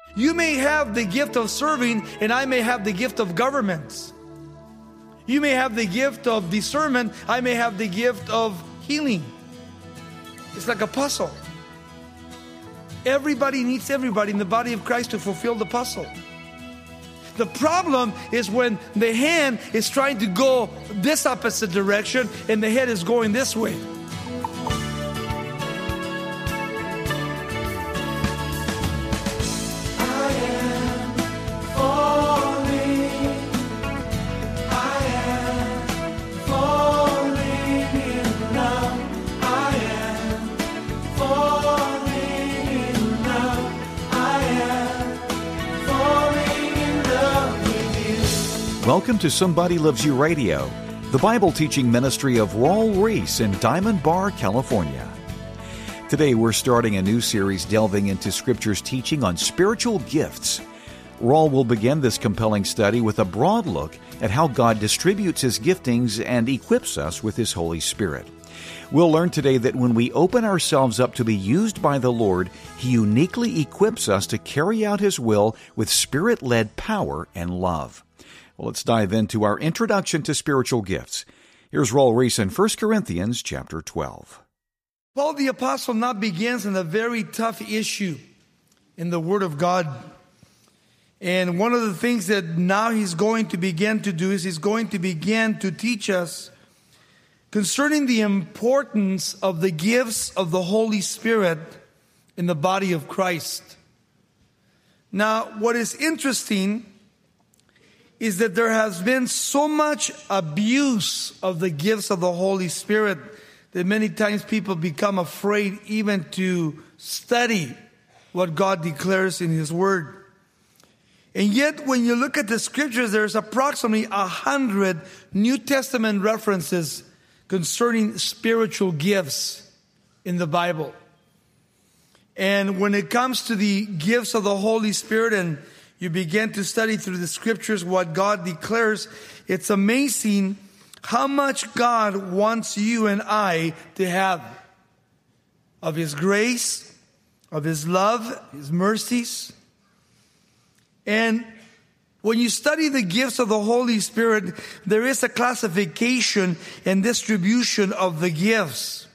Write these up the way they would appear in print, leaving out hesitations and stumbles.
You may have the gift of serving, and I may have the gift of government. You may have the gift of discernment, I may have the gift of healing. It's like a puzzle. Everybody needs everybody in the body of Christ to fulfill the puzzle. The problem is when the hand is trying to go this opposite direction and the head is going this way. Welcome to Somebody Loves You Radio, the Bible teaching ministry of Raul Ries in Diamond Bar, California. Today we're starting a new series delving into Scripture's teaching on spiritual gifts. Raul will begin this compelling study with a broad look at how God distributes His giftings and equips us with His Holy Spirit. We'll learn today that when we open ourselves up to be used by the Lord, He uniquely equips us to carry out His will with Spirit-led power and love. Well, let's dive into our introduction to spiritual gifts. Here's Raul Ries in 1 Corinthians chapter 12. Paul the Apostle now begins in a very tough issue in the Word of God. And one of the things that now he's going to begin to do is he's going to begin to teach us concerning the importance of the gifts of the Holy Spirit in the body of Christ. Now, what is interesting is that there has been so much abuse of the gifts of the Holy Spirit that many times people become afraid even to study what God declares in His Word. And yet, when you look at the Scriptures, there's approximately 100 New Testament references concerning spiritual gifts in the Bible. And when it comes to the gifts of the Holy Spirit and you begin to study through the Scriptures what God declares, it's amazing how much God wants you and I to have of His grace, of His love, His mercies. And when you study the gifts of the Holy Spirit, there is a classification and distribution of the gifts.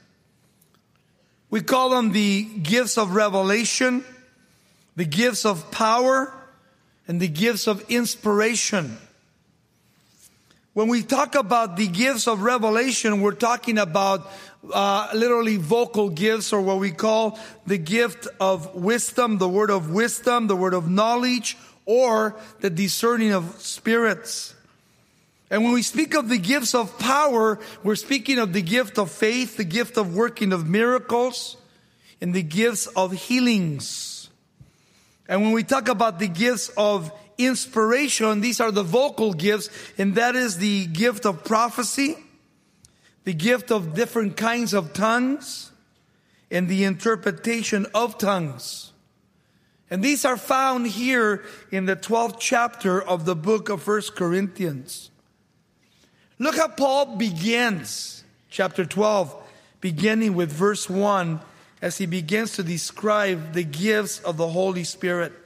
We call them the gifts of revelation, the gifts of power, and the gifts of inspiration. When we talk about the gifts of revelation, we're talking about literally vocal gifts, or what we call the gift of wisdom, the word of knowledge, or the discerning of spirits. And when we speak of the gifts of power, we're speaking of the gift of faith, the gift of working of miracles, and the gifts of healings. And when we talk about the gifts of inspiration, these are the vocal gifts, and that is the gift of prophecy, the gift of different kinds of tongues, and the interpretation of tongues. And these are found here in the 12th chapter of the book of 1 Corinthians. Look how Paul begins chapter 12, beginning with verse 1, as he begins to describe the gifts of the Holy Spirit.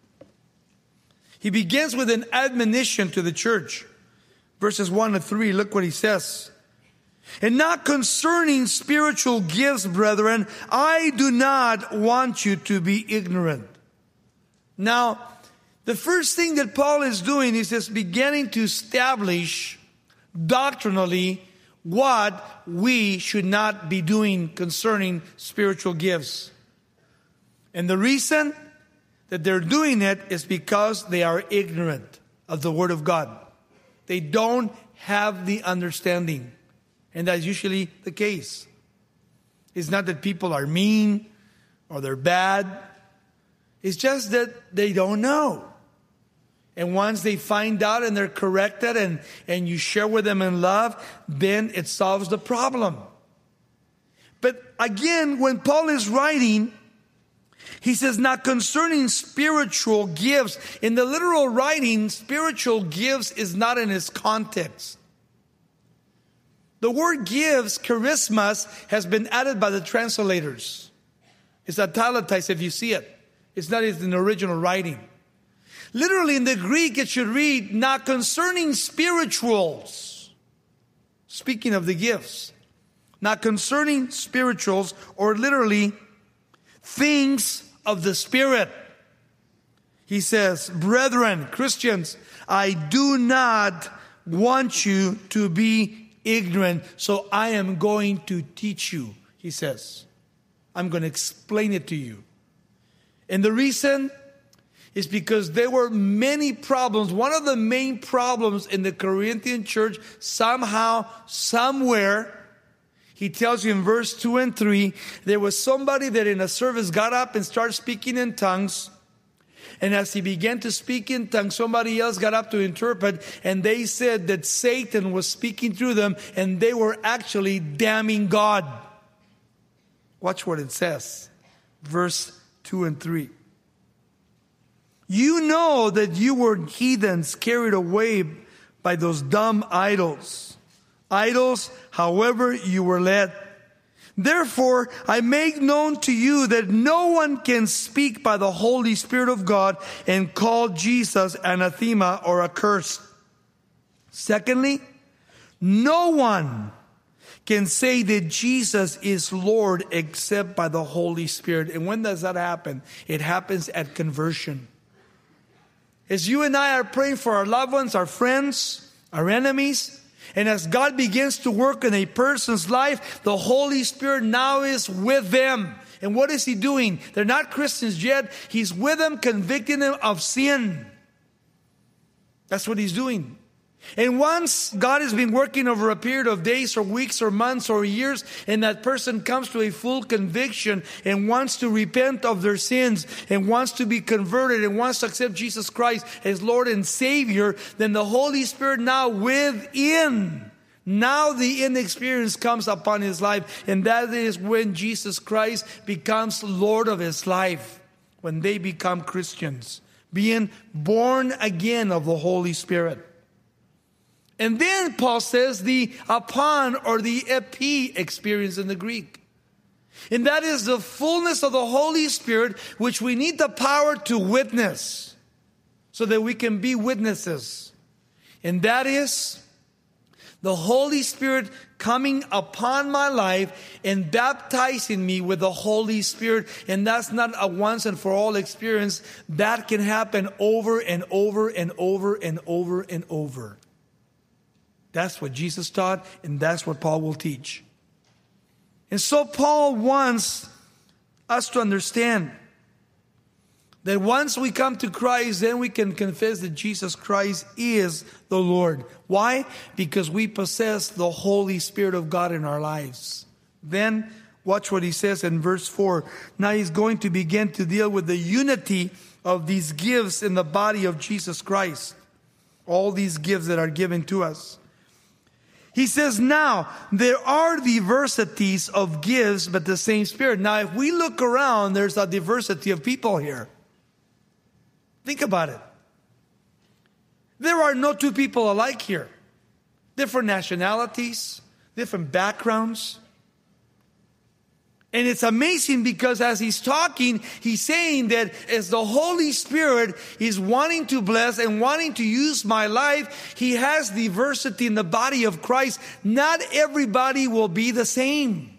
He begins with an admonition to the church. Verses 1 to 3, look what he says. And not concerning spiritual gifts, brethren, I do not want you to be ignorant. Now, the first thing that Paul is doing is just beginning to establish doctrinally what we should not be doing concerning spiritual gifts. And the reason that they're doing it is because they are ignorant of the Word of God. They don't have the understanding. And that's usually the case. It's not that people are mean or they're bad. It's just that they don't know. And once they find out and they're corrected and you share with them in love, then it solves the problem. But again, when Paul is writing, he says, not concerning spiritual gifts. In the literal writing, spiritual gifts is not in its context. The word gives, charismas, has been added by the translators. It's italicized if you see it. It's not in the original writing. Literally in the Greek it should read, now concerning spirituals. Speaking of the gifts. Now concerning spirituals, or literally things of the Spirit. He says, brethren, Christians, I do not want you to be ignorant, so I am going to teach you, he says. I'm going to explain it to you. And the reason is because there were many problems. One of the main problems in the Corinthian church, somehow, somewhere, he tells you in verse 2 and 3, there was somebody that in a service got up and started speaking in tongues. And as he began to speak in tongues, somebody else got up to interpret, and they said that Satan was speaking through them, and they were actually damning God. Watch what it says. Verse 2 and 3. You know that you were heathens carried away by those dumb idols. Idols, however you were led. Therefore, I make known to you that no one can speak by the Holy Spirit of God and call Jesus anathema or accursed. Secondly, no one can say that Jesus is Lord except by the Holy Spirit. And when does that happen? It happens at conversion. As you and I are praying for our loved ones, our friends, our enemies, and as God begins to work in a person's life, the Holy Spirit now is with them. And what is He doing? They're not Christians yet. He's with them, convicting them of sin. That's what He's doing. And once God has been working over a period of days or weeks or months or years, and that person comes to a full conviction and wants to repent of their sins and wants to be converted and wants to accept Jesus Christ as Lord and Savior, then the Holy Spirit now within, now the inexperience comes upon his life, and that is when Jesus Christ becomes Lord of his life, when they become Christians, being born again of the Holy Spirit. And then Paul says the upon or the epi experience in the Greek. And that is the fullness of the Holy Spirit, which we need the power to witness so that we can be witnesses. And that is the Holy Spirit coming upon my life and baptizing me with the Holy Spirit. And that's not a once and for all experience. That can happen over and over and over and over and over. That's what Jesus taught, and that's what Paul will teach. And so Paul wants us to understand that once we come to Christ, then we can confess that Jesus Christ is the Lord. Why? Because we possess the Holy Spirit of God in our lives. Then, watch what he says in verse 4. Now he's going to begin to deal with the unity of these gifts in the body of Jesus Christ. All these gifts that are given to us. He says, now, there are diversities of gifts, but the same Spirit. Now, if we look around, there's a diversity of people here. Think about it. There are no two people alike here. Different nationalities, different backgrounds. And it's amazing because as he's talking, he's saying that as the Holy Spirit is wanting to bless and wanting to use my life, He has diversity in the body of Christ. Not everybody will be the same.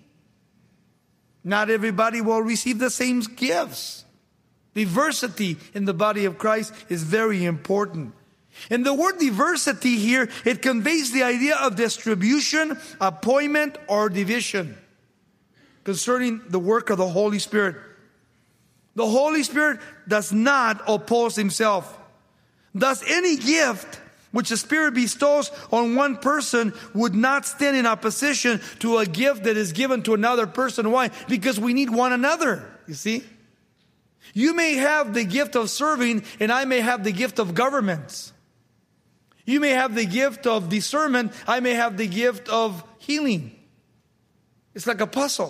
Not everybody will receive the same gifts. Diversity in the body of Christ is very important. And the word diversity here, it conveys the idea of distribution, appointment, or division concerning the work of the Holy Spirit. The Holy Spirit does not oppose Himself. Thus, any gift which the Spirit bestows on one person would not stand in opposition to a gift that is given to another person. Why? Because we need one another, you see? You may have the gift of serving, and I may have the gift of government. You may have the gift of discernment, I may have the gift of healing. It's like a puzzle.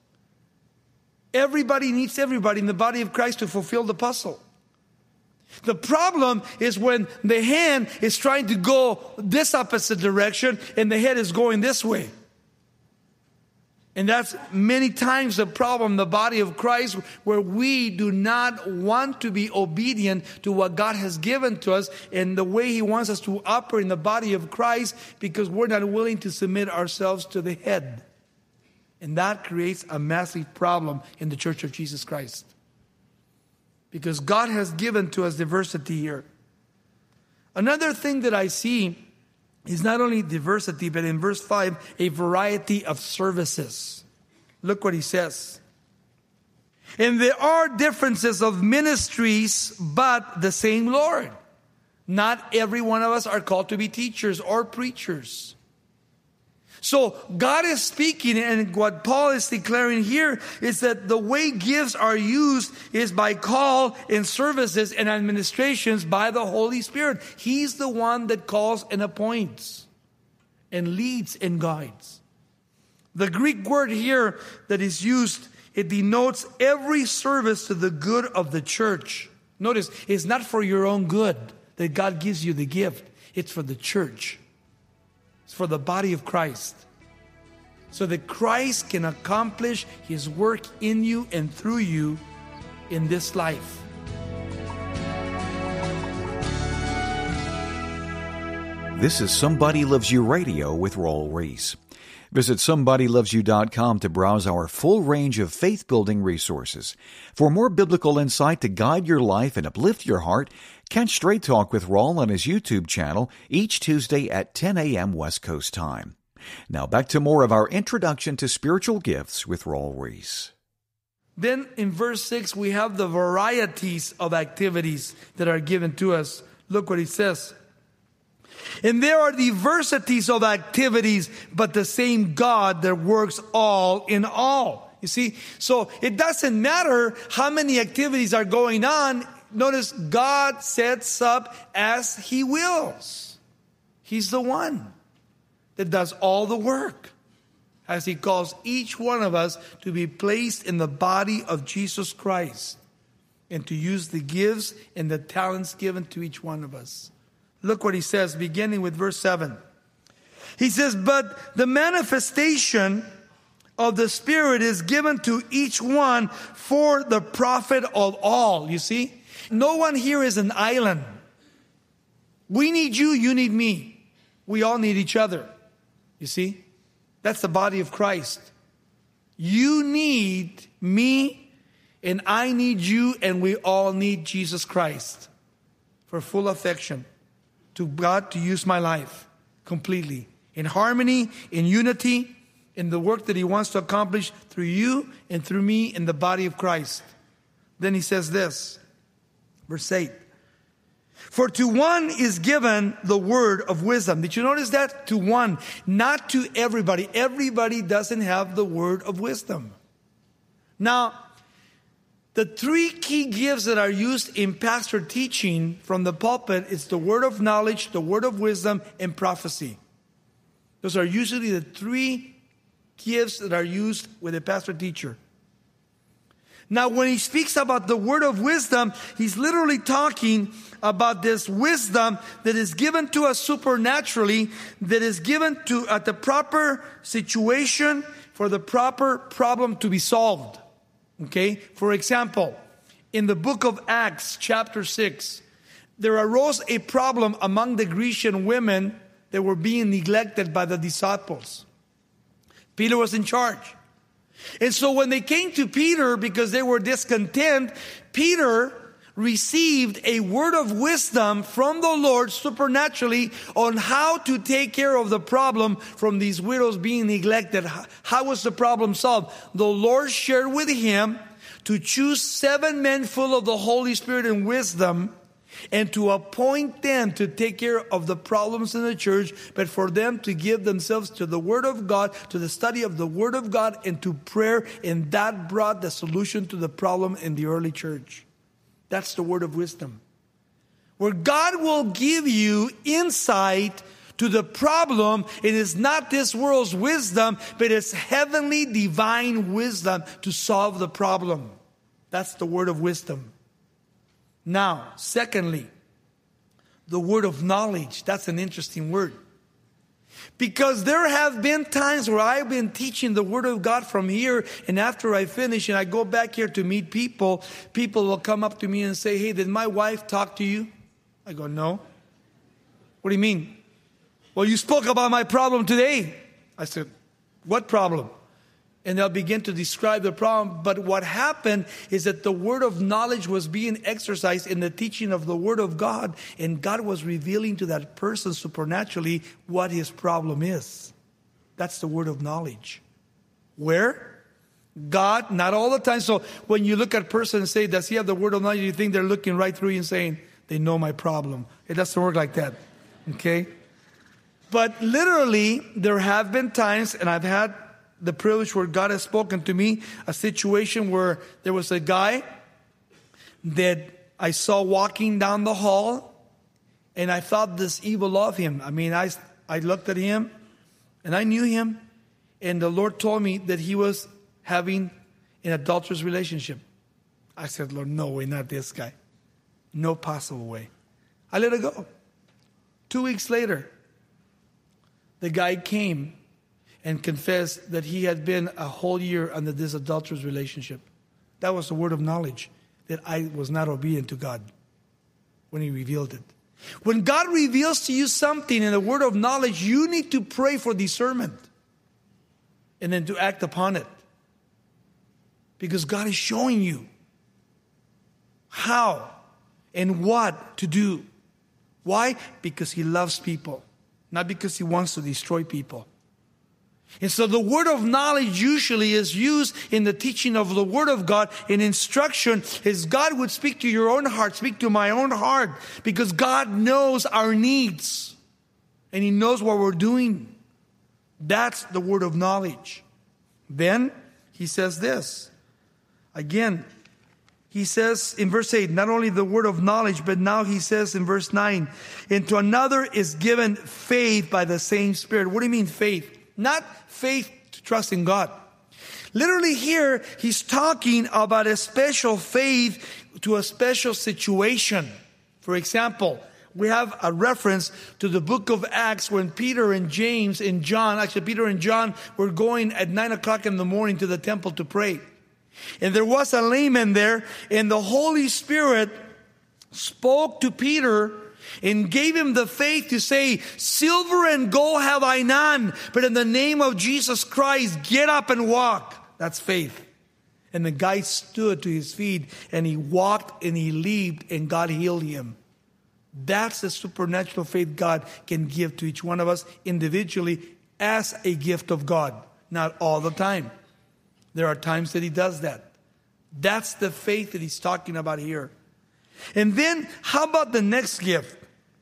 Everybody needs everybody in the body of Christ to fulfill the puzzle. The problem is when the hand is trying to go this opposite direction and the head is going this way. And that's many times the problem in the body of Christ, where we do not want to be obedient to what God has given to us and the way He wants us to operate in the body of Christ, because we're not willing to submit ourselves to the head. And that creates a massive problem in the Church of Jesus Christ. Because God has given to us diversity here. Another thing that I see is not only diversity, but in verse 5, a variety of services. Look what he says. And there are differences of ministries, but the same Lord. Not every one of us are called to be teachers or preachers. So God is speaking, and what Paul is declaring here is that the way gifts are used is by call and services and administrations by the Holy Spirit. He's the one that calls and appoints and leads and guides. The Greek word here that is used, it denotes every service to the good of the church. Notice, it's not for your own good that God gives you the gift. It's for the church. It's for the body of Christ. So that Christ can accomplish His work in you and through you in this life. This is Somebody Loves You Radio with Raul Ries. Visit SomebodyLovesYou.com to browse our full range of faith-building resources. For more biblical insight to guide your life and uplift your heart, catch Straight Talk with Raul on his YouTube channel each Tuesday at 10 a.m. West Coast time. Now back to more of our introduction to spiritual gifts with Raul Ries. Then in verse 6, we have the varieties of activities that are given to us. Look what he says. And there are diversities of activities, but the same God that works all in all. You see, so it doesn't matter how many activities are going on. Notice God sets up as He wills. He's the one that does all the work, as He calls each one of us to be placed in the body of Jesus Christ and to use the gifts and the talents given to each one of us. Look what he says, beginning with verse 7. He says, but the manifestation of the Spirit is given to each one for the profit of all. You see, no one here is an island. We need you, you need me. We all need each other. You see, that's the body of Christ. You need me, and I need you, and we all need Jesus Christ for full affection. To God to use my life completely, in harmony, in unity, in the work that He wants to accomplish through you and through me in the body of Christ. Then he says this, verse 8. For to one is given the word of wisdom. Did you notice that? To one, not to everybody. Everybody doesn't have the word of wisdom. Now, the three key gifts that are used in pastor teaching from the pulpit is the word of knowledge, the word of wisdom, and prophecy. Those are usually the three gifts that are used with a pastor teacher. Now, when he speaks about the word of wisdom, he's literally talking about this wisdom that is given to us supernaturally, that is given to at the proper situation for the proper problem to be solved. Okay, for example, in the book of Acts, chapter 6, there arose a problem among the Grecian women that were being neglected by the disciples. Peter was in charge. And so when they came to Peter because they were discontent, Peter received a word of wisdom from the Lord supernaturally on how to take care of the problem from these widows being neglected. How was the problem solved? The Lord shared with him to choose 7 men full of the Holy Spirit and wisdom and to appoint them to take care of the problems in the church, but for them to give themselves to the Word of God, to the study of the Word of God, and to prayer. And that brought the solution to the problem in the early church. That's the word of wisdom. Where God will give you insight to the problem. It is not this world's wisdom, but it's heavenly divine wisdom to solve the problem. That's the word of wisdom. Now, secondly, the word of knowledge. That's an interesting word. Because there have been times where I've been teaching the Word of God from here, and after I finish and I go back here to meet people, people will come up to me and say, hey, did my wife talk to you? I go, no. What do you mean? Well, you spoke about my problem today. I said, what problem? And they'll begin to describe the problem. But what happened is that the word of knowledge was being exercised in the teaching of the Word of God. And God was revealing to that person supernaturally what his problem is. That's the word of knowledge. Where? God, not all the time. So when you look at a person and say, does he have the word of knowledge? You think they're looking right through you and saying, they know my problem. It doesn't work like that. Okay? But literally, there have been times, and I've had the privilege where God has spoken to me, a situation where there was a guy that I saw walking down the hall, and I thought this evil of him. I mean, I looked at him, and I knew him, and the Lord told me that he was having an adulterous relationship. I said, Lord, no way, not this guy. No possible way. I let it go. 2 weeks later, the guy came and confessed that he had been a whole year under this adulterous relationship. That was the word of knowledge, that I was not obedient to God when he revealed it. When God reveals to you something in the word of knowledge, you need to pray for discernment and then to act upon it. Because God is showing you how and what to do. Why? Because he loves people, not because he wants to destroy people. And so the word of knowledge usually is used in the teaching of the Word of God. In instruction, as God would speak to your own heart, speak to my own heart, because God knows our needs and he knows what we're doing. That's the word of knowledge. Then he says this. Again, he says in verse 8, not only the word of knowledge, but now he says in verse 9, and to another is given faith by the same Spirit. What do you mean faith? Not faith to trust in God. Literally here, he's talking about a special faith to a special situation. For example, we have a reference to the book of Acts when Peter and James and John, actually Peter and John were going at 9 o'clock in the morning to the temple to pray. And there was a layman there, and the Holy Spirit spoke to Peter and gave him the faith to say, silver and gold have I none, but in the name of Jesus Christ, get up and walk. That's faith. And the guy stood to his feet, and he walked and he leaped, and God healed him. That's the supernatural faith God can give to each one of us individually as a gift of God. Not all the time. There are times that he does that. That's the faith that he's talking about here. And then, how about the next gift?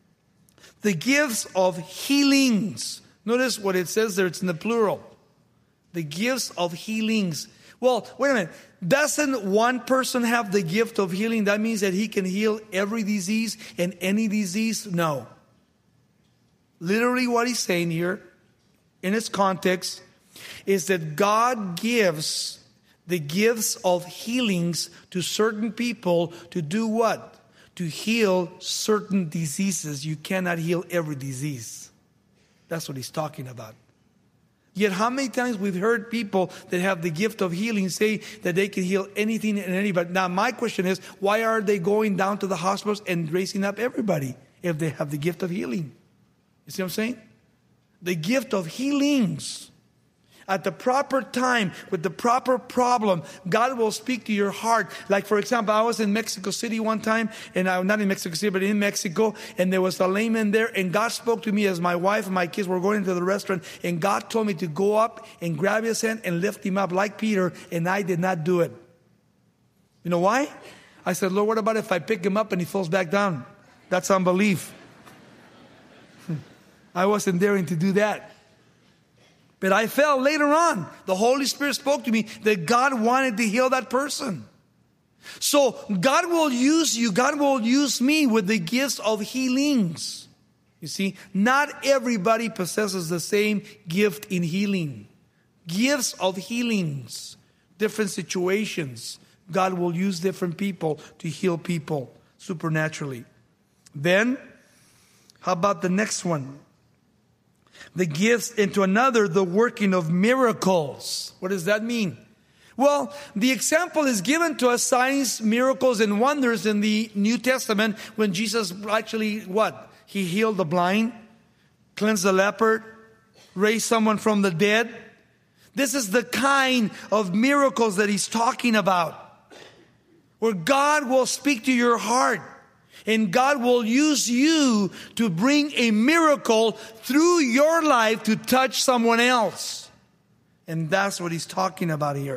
The gifts of healings. Notice what it says there, it's in the plural. The gifts of healings. Well, wait a minute. Doesn't one person have the gift of healing? That means that he can heal every disease and any disease? No. Literally what he's saying here, in its context, is that God gives the gifts of healings to certain people to do what? To heal certain diseases. You cannot heal every disease. That's what he's talking about. Yet how many times we've heard people that have the gift of healing say that they can heal anything and anybody. Now my question is, why are they going down to the hospitals and raising up everybody if they have the gift of healing? You see what I'm saying? The gift of healings. At the proper time, with the proper problem, God will speak to your heart. Like, for example, I was in Mexico City one time, and not in Mexico City, but in Mexico, and there was a layman there, and God spoke to me as my wife and my kids were going into the restaurant, and God told me to go up and grab his hand and lift him up like Peter, and I did not do it. You know why? I said, Lord, what about if I pick him up and he falls back down? That's unbelief. I wasn't daring to do that. But I felt later on, the Holy Spirit spoke to me that God wanted to heal that person. So God will use you, God will use me with the gifts of healings. You see, not everybody possesses the same gift in healing. Gifts of healings, different situations. God will use different people to heal people supernaturally. Then, how about the next one? The gifts, and to another, the working of miracles. What does that mean? Well, the example is given to us, signs, miracles, and wonders in the New Testament when Jesus actually, what? He healed the blind, cleansed the leper, raised someone from the dead. This is the kind of miracles that he's talking about, where God will speak to your heart and God will use you to bring a miracle through your life to touch someone else. And that's what he's talking about here.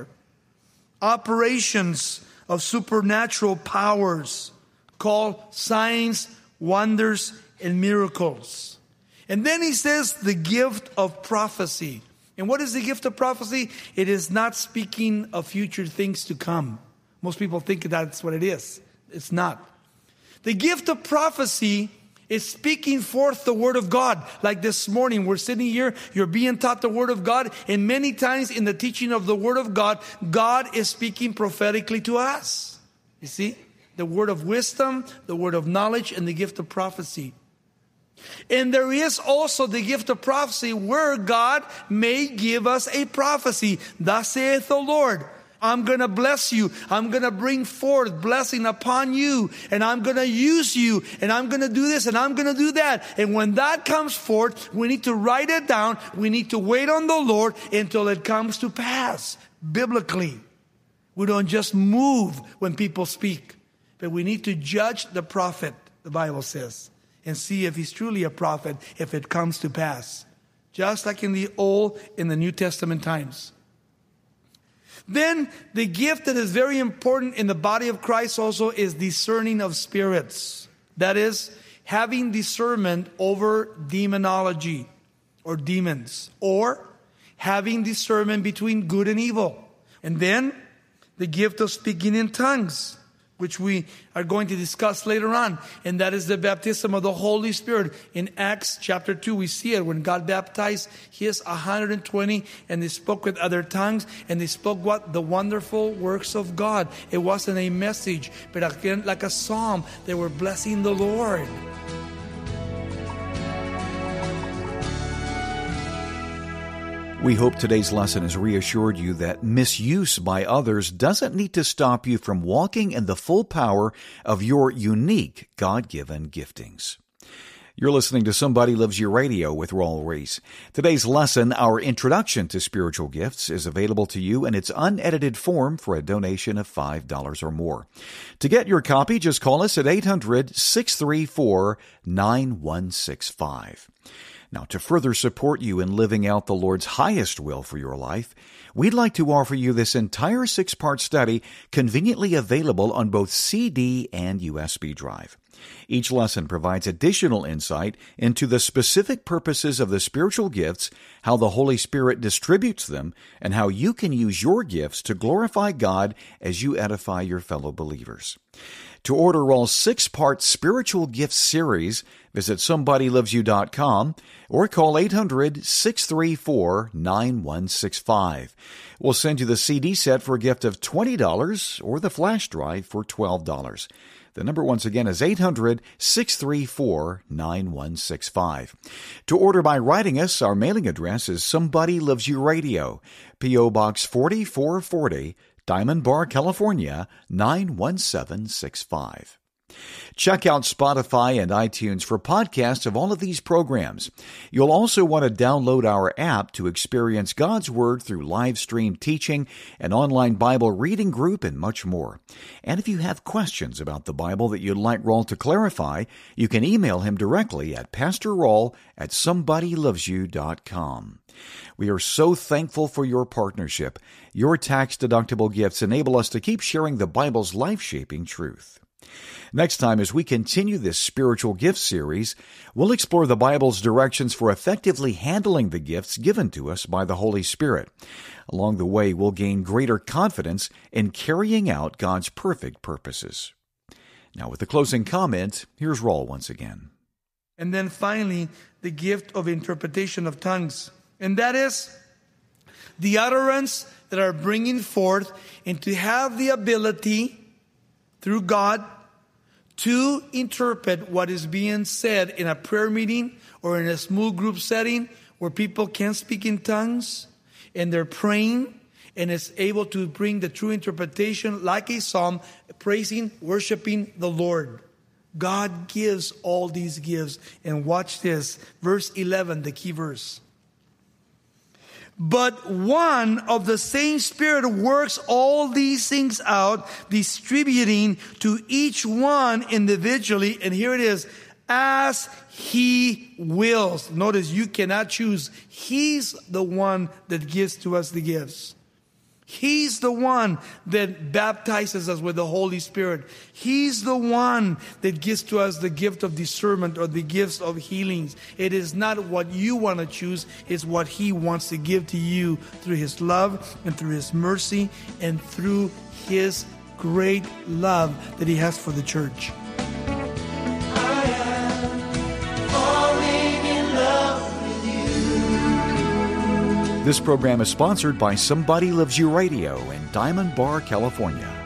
Operations of supernatural powers called signs, wonders, and miracles. And then he says the gift of prophecy. And what is the gift of prophecy? It is not speaking of future things to come. Most people think that's what it is. It's not. The gift of prophecy is speaking forth the Word of God. Like this morning, we're sitting here, you're being taught the Word of God, and many times in the teaching of the Word of God, God is speaking prophetically to us. You see? The word of wisdom, the word of knowledge, and the gift of prophecy. And there is also the gift of prophecy where God may give us a prophecy. Thus saith the Lord, I'm going to bless you. I'm going to bring forth blessing upon you. And I'm going to use you. And I'm going to do this and I'm going to do that. And when that comes forth, we need to write it down. We need to wait on the Lord until it comes to pass. Biblically, we don't just move when people speak. But we need to judge the prophet, the Bible says, and see if he's truly a prophet, if it comes to pass. Just like in the Old and the New Testament times. Then the gift that is very important in the body of Christ also is discerning of spirits. That is, having discernment over demonology or demons. Or having discernment between good and evil. And then the gift of speaking in tongues, which we are going to discuss later on. And that is the baptism of the Holy Spirit. In Acts chapter 2, we see it when God baptized his 120 and they spoke with other tongues. And they spoke what? The wonderful works of God. It wasn't a message, but again, like a psalm. They were blessing the Lord. We hope today's lesson has reassured you that misuse by others doesn't need to stop you from walking in the full power of your unique God-given giftings. You're listening to Somebody Loves You Radio with Raul Ries. Today's lesson, our Introduction to Spiritual Gifts, is available to you in its unedited form for a donation of $5 or more. To get your copy, just call us at 800-634-9165. Now, to further support you in living out the Lord's highest will for your life, we'd like to offer you this entire 6-part study conveniently available on both CD and USB drive. Each lesson provides additional insight into the specific purposes of the spiritual gifts, how the Holy Spirit distributes them, and how you can use your gifts to glorify God as you edify your fellow believers. To order Raul's 6-part Spiritual Gifts series, visit SomebodyLovesYou.com or call 800-634-9165. We'll send you the CD set for a gift of $20 or the flash drive for $12. The number once again is 800-634-9165. To order by writing us, our mailing address is Somebody Loves You Radio, P.O. Box 4440, Diamond Bar, California, 91765. Check out Spotify and iTunes for podcasts of all of these programs. You'll also want to download our app to experience God's Word through live stream teaching, an online Bible reading group, and much more. And if you have questions about the Bible that you'd like Raul to clarify, you can email him directly at pastorraul@somebodylovesyou.com. We are so thankful for your partnership. Your tax-deductible gifts enable us to keep sharing the Bible's life-shaping truth. Next time, as we continue this spiritual gift series, we'll explore the Bible's directions for effectively handling the gifts given to us by the Holy Spirit. Along the way, we'll gain greater confidence in carrying out God's perfect purposes. Now, with the closing comment, here's Raul once again. And then finally, the gift of interpretation of tongues. And that is the utterance that are bringing forth and to have the ability through God to interpret what is being said in a prayer meeting or in a small group setting where people can speak in tongues and they're praying and it's able to bring the true interpretation like a psalm, praising, worshiping the Lord. God gives all these gifts. And watch this, verse 11, the key verse. But one of the same Spirit works all these things out, distributing to each one individually. And here it is, as He wills. Notice you cannot choose. He's the one that gives to us the gifts. He's the one that baptizes us with the Holy Spirit. He's the one that gives to us the gift of discernment or the gifts of healings. It is not what you want to choose. It's what He wants to give to you through His love and through His mercy and through His great love that He has for the church. This program is sponsored by Somebody Loves You Radio in Diamond Bar, California.